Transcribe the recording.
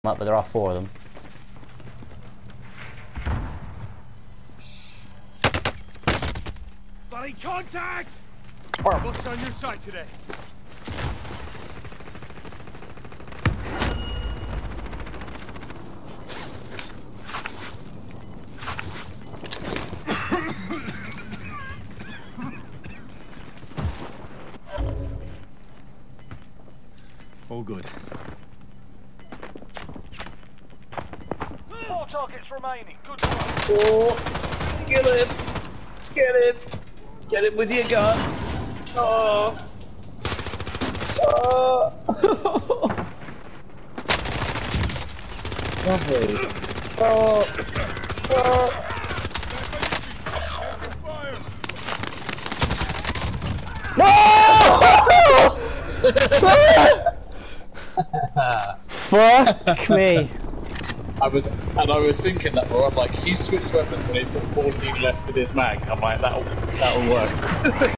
But there are 4 of them. Bloody contact! Or Looks on your side today. All good. 4 targets remaining. Good work. oh, get him! Get him! Get him with your gun! Oh! Oh! Lovely. Oh! Oh! Fuck me. I was thinking that more. I'm like, he switched weapons and he's got 14 left with his mag. I'm like, that'll work.